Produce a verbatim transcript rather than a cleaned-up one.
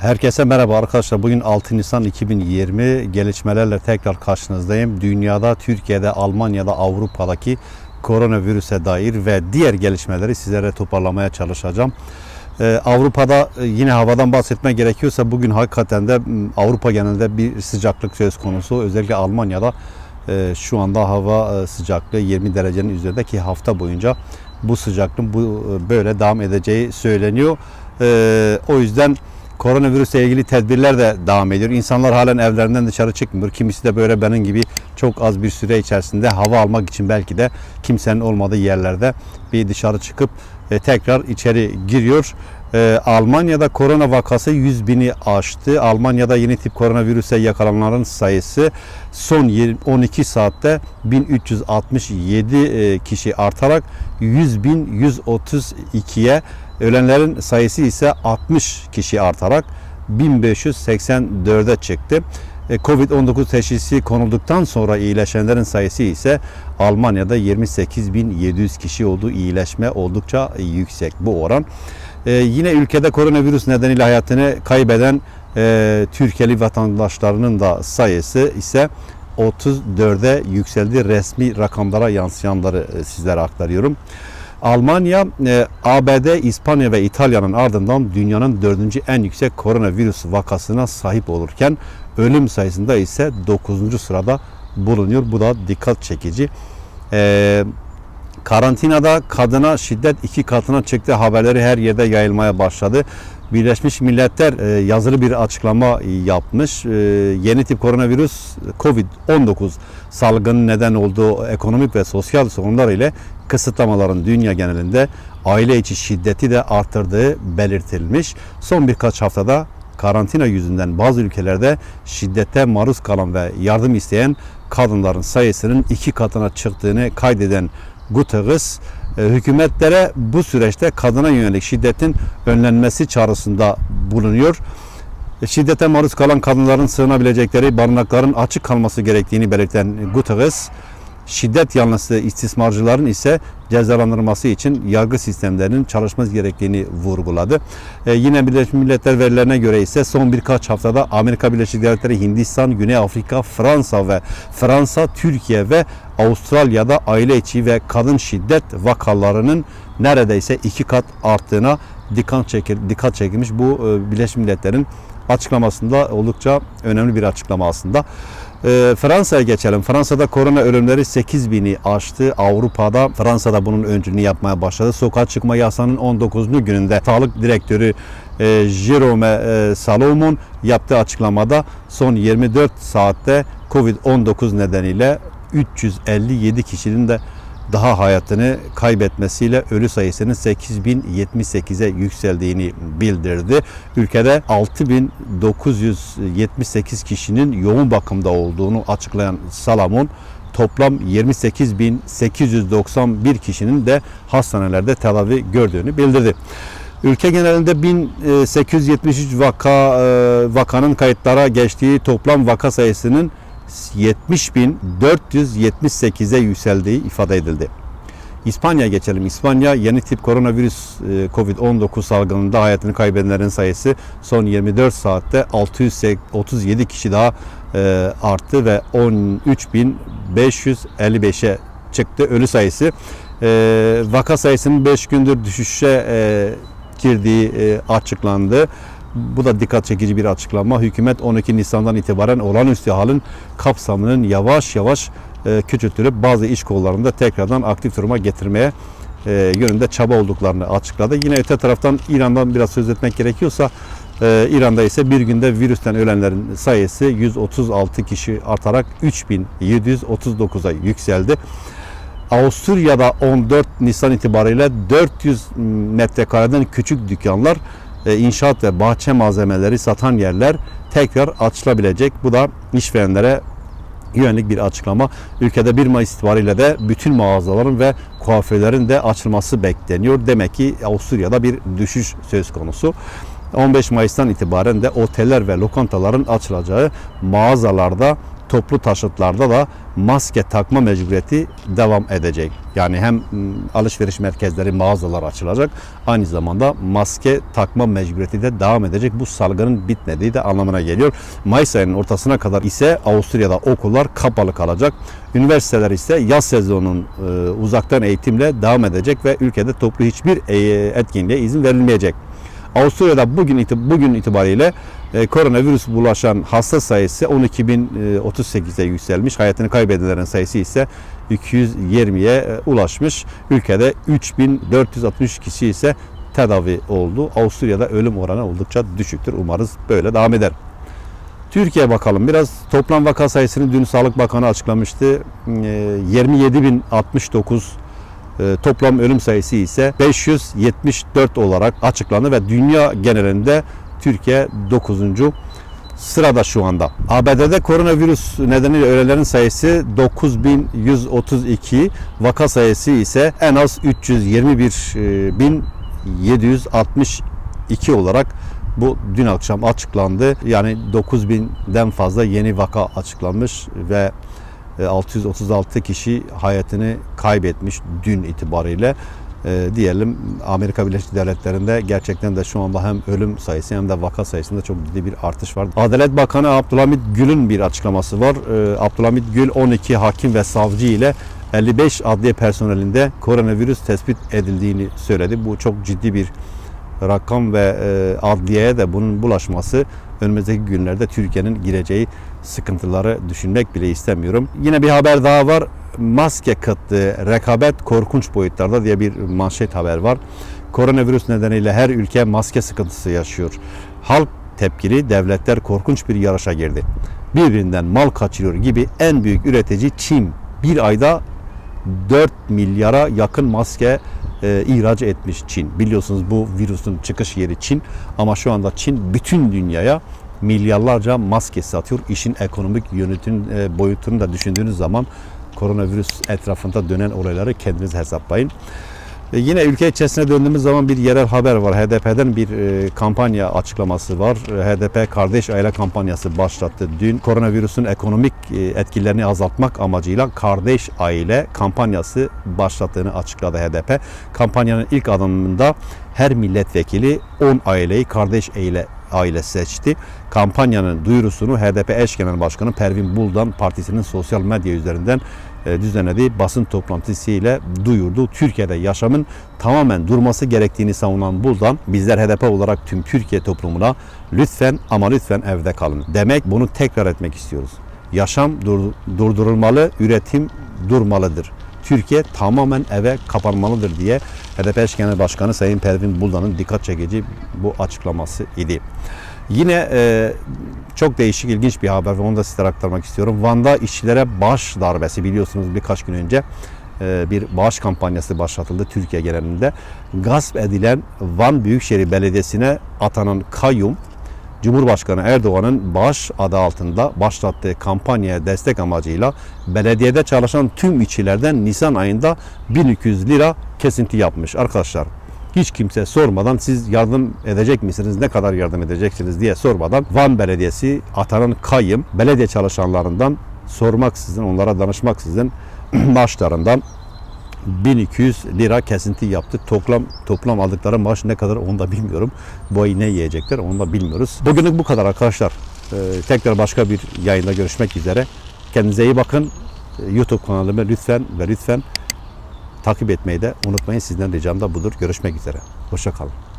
Herkese merhaba arkadaşlar. Bugün altı Nisan iki bin yirmi gelişmelerle tekrar karşınızdayım. Dünyada, Türkiye'de, Almanya'da, Avrupa'daki koronavirüse dair ve diğer gelişmeleri sizlere toparlamaya çalışacağım. Ee, Avrupa'da yine havadan bahsetmek gerekiyorsa bugün hakikaten de Avrupa genelinde bir sıcaklık söz konusu. Özellikle Almanya'da e, şu anda hava sıcaklığı yirmi derecenin üzerinde ki hafta boyunca bu sıcaklığın bu böyle devam edeceği söyleniyor. Ee, o yüzden koronavirüsle ilgili tedbirler de devam ediyor. İnsanlar halen evlerinden dışarı çıkmıyor. Kimisi de böyle benim gibi çok az bir süre içerisinde hava almak için belki de kimsenin olmadığı yerlerde bir dışarı çıkıp e, tekrar içeri giriyor. E, Almanya'da korona vakası yüz bini aştı. Almanya'da yeni tip koronavirüse yakalananların sayısı son on iki saatte bin üç yüz altmış yedi e, kişi artarak yüz bin yüz otuz ikiye, ölenlerin sayısı ise altmış kişi artarak bin beş yüz seksen dörde çıktı. Covid on dokuz teşhisi konulduktan sonra iyileşenlerin sayısı ise Almanya'da yirmi sekiz bin yedi yüz kişi oldu. İyileşme oldukça yüksek bu oran. Ee, yine ülkede koronavirüs nedeniyle hayatını kaybeden e, Türkiye'li vatandaşlarının da sayısı ise otuz dörde yükseldi. Resmi rakamlara yansıyanları e, sizlere aktarıyorum. Almanya, e, A B D, İspanya ve İtalya'nın ardından dünyanın dördüncü en yüksek koronavirüs vakasına sahip olurken ölüm sayısında ise dokuzuncu sırada bulunuyor. Bu da dikkat çekici. E, karantinada kadına şiddet iki katına çıktı haberleri her yerde yayılmaya başladı. Birleşmiş Milletler e, yazılı bir açıklama yapmış. E, yeni tip koronavirüs Covid on dokuz salgının neden olduğu ekonomik ve sosyal sorunlar ile kısıtlamaların dünya genelinde aile içi şiddeti de arttırdığı belirtilmiş. Son birkaç haftada karantina yüzünden bazı ülkelerde şiddete maruz kalan ve yardım isteyen kadınların sayısının iki katına çıktığını kaydeden Guterres, hükümetlere bu süreçte kadına yönelik şiddetin önlenmesi çağrısında bulunuyor. Şiddete maruz kalan kadınların sığınabilecekleri barınakların açık kalması gerektiğini belirten Guterres, şiddet yanlısı istismarcıların ise cezalandırılması için yargı sistemlerinin çalışması gerektiğini vurguladı. Ee, yine Birleşmiş Milletler verilerine göre ise son birkaç haftada Amerika Birleşik Devletleri, Hindistan, Güney Afrika, Fransa ve Fransa, Türkiye ve Avustralya'da aile içi ve kadın şiddet vakalarının neredeyse iki kat arttığına dikkat, çekil, dikkat çekilmiş. Bu e, Birleşmiş Milletler'in açıklamasında oldukça önemli bir açıklama aslında. E, Fransa'ya geçelim. Fransa'da korona ölümleri sekiz bini aştı. Avrupa'da, Fransa'da bunun öncülüğünü yapmaya başladı. Sokağa çıkma yasağının on dokuzuncu gününde Sağlık Direktörü e, Jérôme e, Salomon yaptığı açıklamada son yirmi dört saatte Covid on dokuz nedeniyle üç yüz elli yedi kişinin de daha hayatını kaybetmesiyle ölü sayısının sekiz bin yetmiş sekize yükseldiğini bildirdi. Ülkede altı bin dokuz yüz yetmiş sekiz kişinin yoğun bakımda olduğunu açıklayan Salomon, toplam yirmi sekiz bin sekiz yüz doksan bir kişinin de hastanelerde tedavi gördüğünü bildirdi. Ülke genelinde bin sekiz yüz yetmiş üç vaka vakanın kayıtlara geçtiği toplam vaka sayısının yetmiş bin dört yüz yetmiş sekize yükseldiği ifade edildi. İspanya'ya geçelim. İspanya yeni tip koronavirüs Covid on dokuz salgınında hayatını kaybedenlerin sayısı son yirmi dört saatte altı yüz otuz yedi kişi daha arttı ve on üç bin beş yüz elli beşe çıktı ölü sayısı. Vaka sayısının beş gündür düşüşe girdiği açıklandı. Bu da dikkat çekici bir açıklama. Hükümet on iki Nisan'dan itibaren olağanüstü halin kapsamının yavaş yavaş e, küçültülüp bazı iş kollarında tekrardan aktif duruma getirmeye e, yönünde çaba olduklarını açıkladı. Yine öte taraftan İran'dan biraz söz etmek gerekiyorsa e, İran'da ise bir günde virüsten ölenlerin sayısı yüz otuz altı kişi artarak üç bin yedi yüz otuz dokuza yükseldi. Avusturya'da on dört Nisan itibariyle dört yüz metrekareden küçük dükkanlar, İnşaat ve bahçe malzemeleri satan yerler tekrar açılabilecek. Bu da işverenlere yönelik bir açıklama. Ülkede bir Mayıs itibariyle de bütün mağazaların ve kuaförlerin de açılması bekleniyor. Demek ki Avusturya'da bir düşüş söz konusu. on beş Mayıs'tan itibaren de oteller ve lokantaların açılacağı, mağazalarda, toplu taşıtlarda da maske takma mecburiyeti devam edecek. Yani hem alışveriş merkezleri, mağazalar açılacak, aynı zamanda maske takma mecburiyeti de devam edecek. Bu salgının bitmediği de anlamına geliyor. Mayıs ayının ortasına kadar ise Avusturya'da okullar kapalı kalacak. Üniversiteler ise yaz sezonunun e, uzaktan eğitimle devam edecek ve ülkede toplu hiçbir e, etkinliğe izin verilmeyecek. Avusturya'da bugün bugün itibariyle e, koronavirüs bulaşan hasta sayısı on iki bin otuz sekize yükselmiş. Hayatını kaybedenlerin sayısı ise iki yüz yirmiye e, ulaşmış. Ülkede üç bin dört yüz altmış kişi ise tedavi oldu. Avusturya'da ölüm oranı oldukça düşüktür. Umarız böyle devam eder. Türkiye'ye bakalım biraz. Toplam vaka sayısını dün Sağlık Bakanı açıklamıştı. E, yirmi yedi bin altmış dokuz. Toplam ölüm sayısı ise beş yüz yetmiş dört olarak açıklandı ve dünya genelinde Türkiye dokuzuncu sırada şu anda. A B D'de koronavirüs nedeniyle ölenlerin sayısı dokuz bin yüz otuz iki, vaka sayısı ise en az üç yüz yirmi bir bin yedi yüz altmış iki olarak bu dün akşam açıklandı. Yani dokuz binden fazla yeni vaka açıklanmış ve altı yüz otuz altı kişi hayatını kaybetmiş dün itibariyle. E, diyelim Amerika Birleşik Devletleri'nde gerçekten de şu anda hem ölüm sayısı hem de vaka sayısında çok ciddi bir artış var. Adalet Bakanı Abdülhamit Gül'ün bir açıklaması var. E, Abdülhamit Gül on iki hakim ve savcı ile elli beş adliye personelinde koronavirüs tespit edildiğini söyledi. Bu çok ciddi bir rakam ve e, adliyeye de bunun bulaşması önümüzdeki günlerde Türkiye'nin gireceği sıkıntıları düşünmek bile istemiyorum. Yine bir haber daha var. Maske kıtlığı, rekabet korkunç boyutlarda diye bir manşet haber var. Koronavirüs nedeniyle her ülke maske sıkıntısı yaşıyor. Halk tepkili, devletler korkunç bir yarışa girdi. Birbirinden mal kaçırıyor gibi en büyük üretici Çin bir ayda dört milyara yakın maske e, ihraç etmiş Çin. Biliyorsunuz bu virüsün çıkış yeri Çin ama şu anda Çin bütün dünyaya milyarlarca maske satıyor. İşin ekonomik yönetim e, boyutunu da düşündüğünüz zaman koronavirüs etrafında dönen olayları kendiniz hesaplayın. E, yine ülke içerisine döndüğümüz zaman bir yerel haber var. H D P'den bir e, kampanya açıklaması var. H D P Kardeş Aile kampanyası başlattı. Dün koronavirüsün ekonomik e, etkilerini azaltmak amacıyla Kardeş Aile kampanyası başlattığını açıkladı H D P. Kampanyanın ilk adımında her milletvekili on aileyi Kardeş Aile aile seçti. Kampanyanın duyurusunu H D P eş genel başkanı Pervin Buldan partisinin sosyal medya üzerinden e, düzenlediği basın toplantısı ile duyurdu. Türkiye'de yaşamın tamamen durması gerektiğini savunan Buldan, bizler H D P olarak tüm Türkiye toplumuna lütfen ama lütfen evde kalın demek, bunu tekrar etmek istiyoruz. Yaşam dur, durdurulmalı, üretim durmalıdır. Türkiye tamamen eve kapanmalıdır diye H D P eş genel başkanı Sayın Pervin Buldan'ın dikkat çekici bu açıklaması idi. Yine e, çok değişik, ilginç bir haber ve onu da sizlere aktarmak istiyorum. Van'da işçilere bağış darbesi, biliyorsunuz birkaç gün önce e, bir bağış kampanyası başlatıldı Türkiye genelinde. Gasp edilen Van Büyükşehir Belediyesi'ne atanan kayyum, Cumhurbaşkanı Erdoğan'ın bağış adı altında başlattığı kampanyaya destek amacıyla belediyede çalışan tüm işçilerden Nisan ayında bin iki yüz lira kesinti yapmış. Arkadaşlar, hiç kimse sormadan siz yardım edecek misiniz, ne kadar yardım edeceksiniz diye sormadan Van Belediyesi atanan kayyum belediye çalışanlarından sormaksızın, onlara danışmaksızın maaşlarından bin iki yüz lira kesinti yaptı. Toplam toplam aldıkları maaş ne kadar onu da bilmiyorum. Bu ay ne yiyecekler onu da bilmiyoruz. Bugünlük bu kadar arkadaşlar. Ee, tekrar başka bir yayında görüşmek üzere. Kendinize iyi bakın. YouTube kanalımı lütfen ve lütfen takip etmeyi de unutmayın. Sizden ricam da budur. Görüşmek üzere. Hoşça kalın.